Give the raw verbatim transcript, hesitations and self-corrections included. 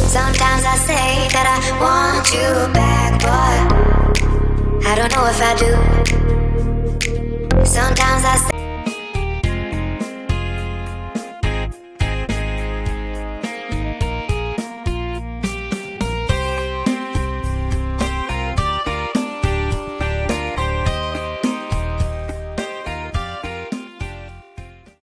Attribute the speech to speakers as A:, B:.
A: Sometimes I say that I want you back, but I don't know if I do. Sometimes I say